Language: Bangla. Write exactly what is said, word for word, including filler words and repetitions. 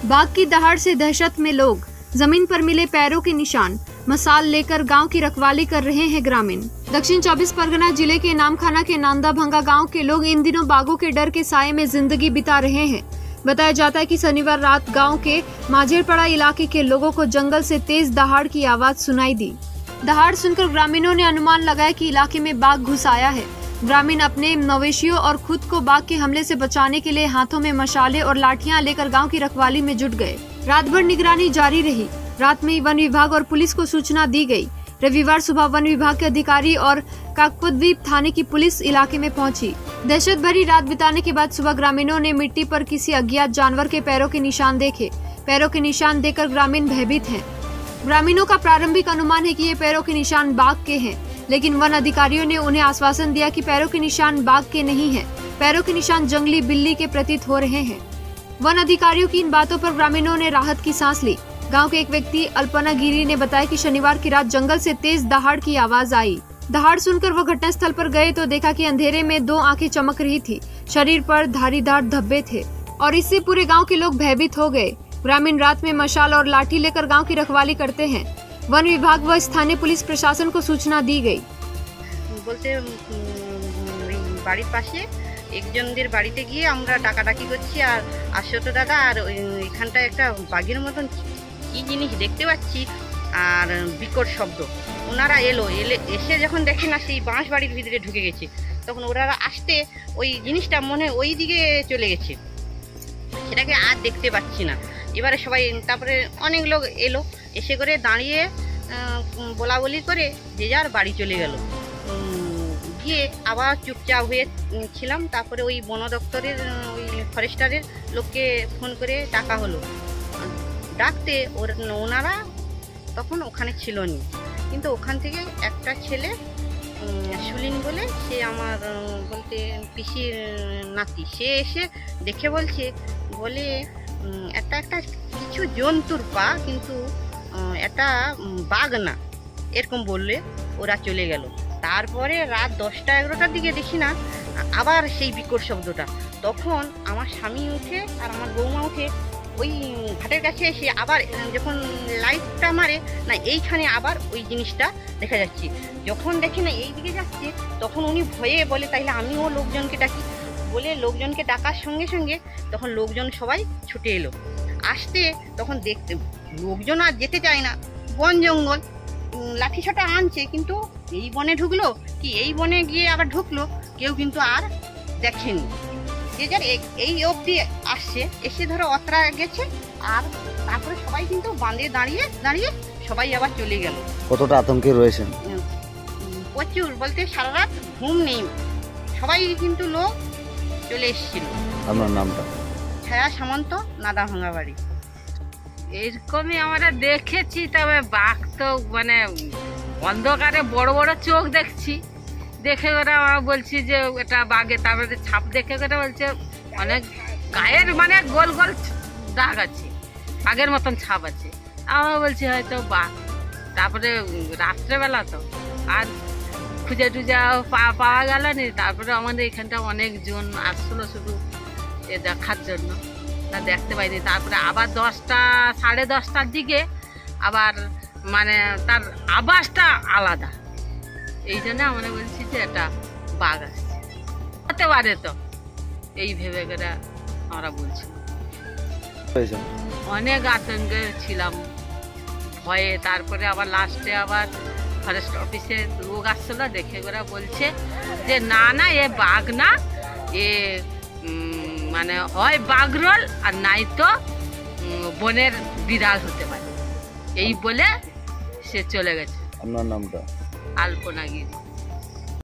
बाघ की दहाड़ से दहशत में लोग, जमीन पर मिले पैरों के निशान, मसाल लेकर गांव की रखवाली कर रहे हैं ग्रामीण। दक्षिण चौबीस परगना जिले के नामखाना के नांदा भंगा गांव के लोग इन दिनों बाघों के डर के साये में जिंदगी बिता रहे हैं। बताया जाता है कि शनिवार रात गांव के माझेरपड़ा इलाके के लोगों को जंगल से तेज दहाड़ की आवाज सुनाई दी। दहाड़ सुनकर ग्रामीणों ने अनुमान लगाया कि इलाके में बाघ घुस आया है। ग्रामीण अपने मवेशियों और खुद को बाघ के हमले से बचाने के लिए हाथों में मशाले और लाठियां लेकर गांव की रखवाली में जुट गए। रात भर निगरानी जारी रही। रात में वन विभाग और पुलिस को सूचना दी गई। रविवार सुबह वन विभाग के अधिकारी और काकपद्वीप थाने की पुलिस इलाके में पहुंची। दहशत भरी रात बिताने के बाद सुबह ग्रामीणों ने मिट्टी पर किसी अज्ञात जानवर के पैरों के निशान देखे। पैरों के निशान देखकर ग्रामीण भयभीत हैं। ग्रामीणों का प्रारंभिक अनुमान है कि ये पैरों के निशान बाघ के हैं, लेकिन वन अधिकारियों ने उन्हें आश्वासन दिया कि पैरों के निशान बाघ के नहीं हैं। पैरों के निशान जंगली बिल्ली के प्रतीत हो रहे हैं। वन अधिकारियों की इन बातों पर ग्रामीणों ने राहत की सांस ली। गांव के एक व्यक्ति अल्पना गिरी ने बताया कि शनिवार की रात जंगल से तेज दहाड़ की आवाज आई। दहाड़ सुनकर वो घटनास्थल पर गए तो देखा कि अंधेरे में दो आंखें चमक रही थी। शरीर पर धारीदार धब्बे थे और इससे पूरे गांव के लोग भयभीत हो गए। ग्रामीण रात में मशाल और लाठी लेकर गांव की रखवाली करते हैं। वन विभाग व स्थानीय पुलिस प्रशासन को सूचना दी गई। बोलते बाड़ीर पाशे एकजनদের বাড়িতে গিয়ে আমরা ডাকাডাকি করছি আর আসো তো দাদা আর এখানটা একটা বাঘের মতন কি জিনিস দেখতে পাচ্ছি আর বিকট শব্দ। ওনারা এলো এলে এসে যখন দেখে না সেই বাঁশ বাড়ির ভিতরে ঢুকে গেছে, তখন ওরা আসতে ওই জিনিসটা মনে ওই দিকে চলে গেছে, সেটাকে আর দেখতে পাচ্ছি না। এবারে সবাই তারপরে অনেক লোক এলো, এসে করে দাঁড়িয়ে বলা বলি করে যে যার বাড়ি চলে গেল। গিয়ে আবার চুপচাপ হয়ে ছিলাম। তারপরে ওই বন দপ্তরের ওই ফরেস্টারের লোককে ফোন করে ডাকা হলো। ডাকতে ওর ওনারা তখন ওখানে ছিল নি, কিন্তু ওখান থেকে একটা ছেলে সুলিন বলে, সে আমার বলতে পিসির নাতি, সে এসে দেখে বলছে বলে একটা একটা কিছু জন্তুর পা, কিন্তু এটা বাঘ না, এরকম বললে ওরা চলে গেল। তারপরে রাত দশটা এগারোটার দিকে দেখি না আবার সেই বিকট শব্দটা। তখন আমার স্বামী উঠে আর আমার বৌমা উঠে ওই ঘাটের কাছে এসে আবার যখন লাইটটা মারে না, এইখানে আবার ওই জিনিসটা দেখা যাচ্ছে। যখন দেখে না এই দিকে যাচ্ছে, তখন উনি ভয়ে বলে তাইলে আমিও লোকজনকে ডাকি বলে লোকজনকে ডাকার সঙ্গে সঙ্গে তখন লোকজন সবাই ছুটে এলো। আসতে তখন দেখতে লোকজন আর যেতে চায় না, বন জঙ্গল, লাঠি ছাটা আনছে, কিন্তু এই বনে ঢুকলো কি এই বনে গিয়ে আবার ঢুকলো, কেউ কিন্তু আর দেখেনি। যে যার এই অবধি আসছে, এসে ধরো অতরা গেছে, আর তারপরে সবাই কিন্তু বাঁধে দাঁড়িয়ে দাঁড়িয়ে সবাই আবার চলে গেল। কতটা আতঙ্কে রয়েছেন? প্রচুর বলতে সারা রাত ঘুম নেই, সবাই কিন্তু লোক চলে এসেছিল। আপনার নামটা? ছায়া সামন্ত, নাদা ভাঙা বাড়ি। এরকমই আমরা দেখেছি, তবে বাঘ তো মানে অন্ধকারে বড় বড় চোখ দেখছি, দেখে ওরা বলছি যে এটা বাঘে, তারপরে ছাপ দেখে ওরা বলছে অনেক গায়ের মানে গোল গোল দাগ আছে, বাঘের মতন ছাপ আছে। আমরা বলছি হয়তো বাঘ। তারপরে রাত্রেবেলা তো আর খুঁজে টুজে পাওয়া গেল নি। তারপরে আমাদের এখানটা অনেকজন আসলো শুধু এ দেখার জন্য, তা দেখতে পাইনি। তারপরে আবার দশটা সাড়ে দশটার দিকে আবার মানে তার আওয়াজটা আলাদা, এই জন্য আমরা বলছি যে এটা বাঘ আসছে, হতে পারে তো এই ভেবে করে আমরা বলছি। অনেক আতঙ্কে ছিলাম, ভয়ে। তারপরে আবার লাস্টে আবার ফরেস্ট অফিসে লোক আসছিলো, দেখে ওরা বলছে যে না না এ বাঘ না, এ মানে হয় বাঘরোল আর নাই তো বনের বিড়াল হতে পারে, এই বলে সে চলে গেছে। আপনার নামটা? আলপনা গিরি।